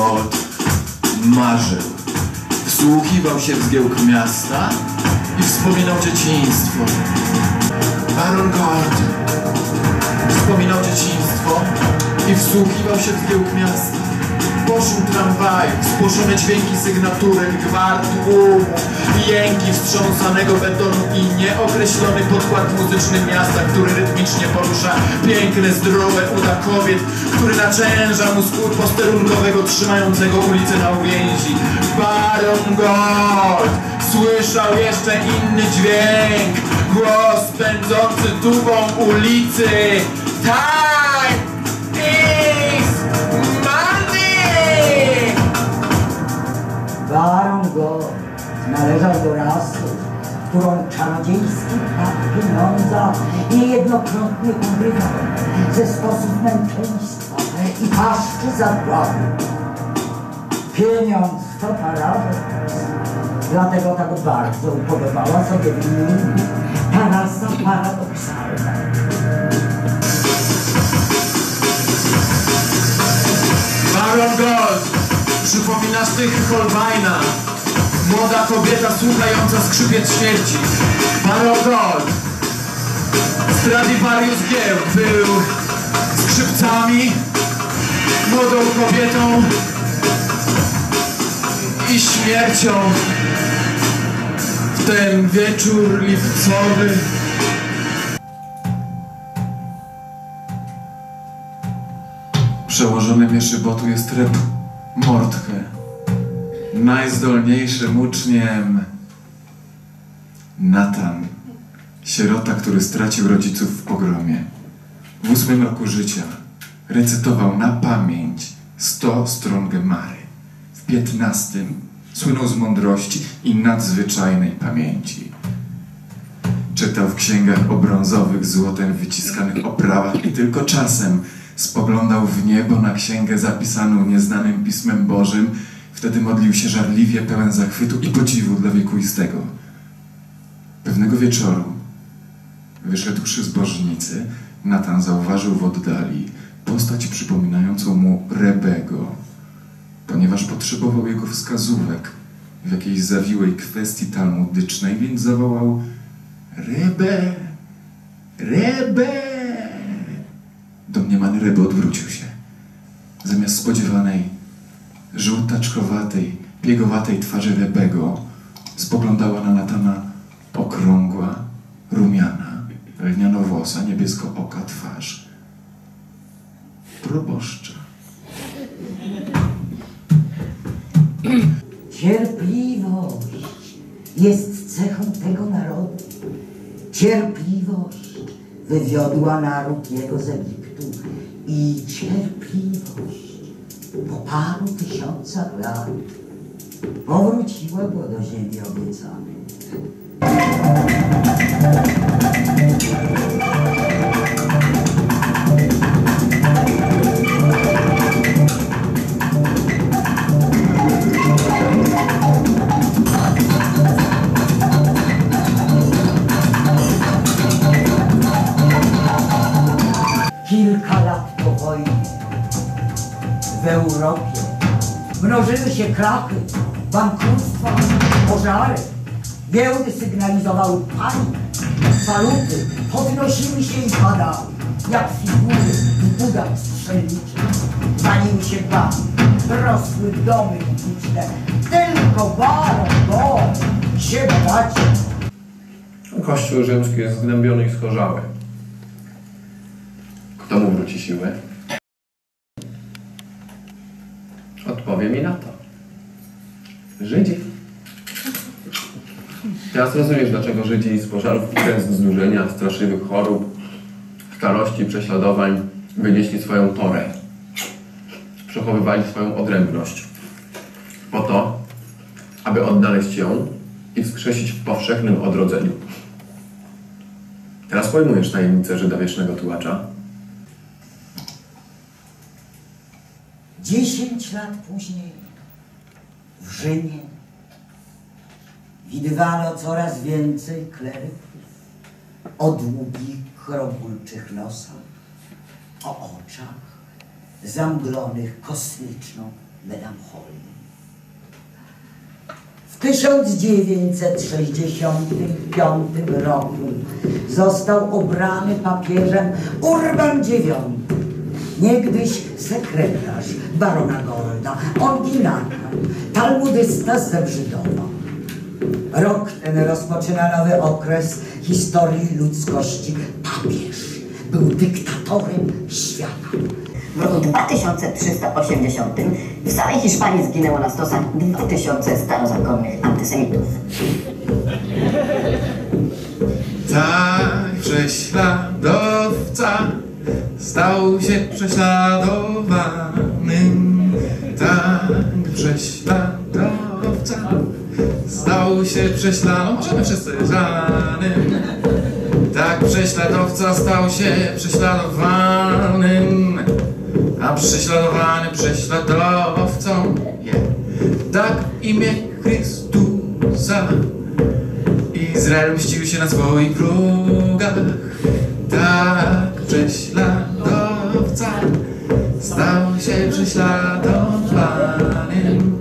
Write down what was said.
Gold marzył. Wsłuchiwał się w zgiełk miasta i wspominał dzieciństwo. Baron Gold wspominał dzieciństwo i wsłuchiwał się w zgiełk miasta. Po szum tramwajów, spłoszone dźwięki sygnaturek, gwar tłumu, jęki wstrząsanego betonu i nieokreślony podkład muzyczny miasta, który rytmicznie porusza piękne, zdrowe uda kobiet, który naczęża mu skór posterunkowego trzymającego ulicę na uwięzi. Baron Gold słyszał jeszcze inny dźwięk, głos pędzący tubą ulicy. Time is money! Baron Gold należał do rasy, którą czarodziejski ptak pieniądza niejednokrotnie urywał ze sposób męczeństwa i paszczy zagłady. Pieniądz to paradoks, dlatego tak bardzo upodobała sobie w nim ta rasa paradoksalna. Baron Gold przypomina sztychy Holbeina, młoda kobieta słuchająca skrzypiec śmierci. Baron Gold Stradivarius Gieł był skrzypcami, młodą kobietą i śmiercią. W ten wieczór lipcowy przełożonym Jeszybotu jest ryb Mordche, najzdolniejszym uczniem. Natan, sierota, który stracił rodziców w pogromie. W 8 roku życia recytował na pamięć 100 stron Gemary. W 15 słynął z mądrości i nadzwyczajnej pamięci. Czytał w księgach o brązowych, złotem wyciskanych oprawach i tylko czasem spoglądał w niebo na księgę zapisaną nieznanym Pismem Bożym. Wtedy modlił się żarliwie, pełen zachwytu i podziwu dla wiekuistego. Pewnego wieczoru, wyszedłszy z bożnicy, Natan zauważył w oddali postać przypominającą mu Rebego, ponieważ potrzebował jego wskazówek w jakiejś zawiłej kwestii talmudycznej, więc zawołał: Rebe! Rebe! Domniemany Rebe odwrócił się. Zamiast spodziewanej, żółtaczkowatej, piegowatej twarzy Rebego spoglądała na Natana okrągła, rumiana, lnianowłosa, niebieskooka twarz proboszcza. Cierpliwość jest cechą tego narodu. Cierpliwość wywiodła naród jego z Egiptu i cierpliwość po paru tysiącach lat powróciła go do ziemi obiecanej. Kilka lat po wojnie w Europie mnożyły się krachy, bankructwa, pożary. Giełdy sygnalizowały panikę, waluty podnosiły się i padały, jak figury w budach strzelniczych. Paliły się banki, rosły domy publiczne, tylko Baron Gold się bogaci. Kościół rzymski jest zgnębiony i schorzały. Kto mu wróci siłę? Odpowie mi na to. Żydzi. Teraz rozumiesz, dlaczego Żydzi z pożarów, klęsk, znużenia, straszliwych chorób, starości, prześladowań wynieśli swoją Torę. Przechowywali swoją odrębność. Po to, aby odnaleźć ją i wskrzesić w powszechnym odrodzeniu. Teraz pojmujesz tajemnicę Żyda wiecznego tułacza? 10 lat później w Rzymie widywano coraz więcej kleryków o długich, chrobulczych nosach, o oczach zamglonych kosmiczną melancholii. W 1965 roku został obrany papieżem Urban IX, niegdyś sekretarz barona Golda, ordynata, talmudysta z Zebrzydowa. Rok ten rozpoczyna nowy okres historii ludzkości. Papież był dyktatorem świata. W roku 2380 w całej Hiszpanii zginęło na stosach 2000 starozakonnych antysemitów. Tak prześladowca stał się prześladowanym. Tak prześladowca stał się prześladowanym. Możemy wszyscy żanym. Tak prześladowca stał się prześladowanym, a prześladowany prześladowcą. Tak w imię Chrystusa Izrael mścił się na swoich wrogach. Tak prześladowca stał się prześladowanym,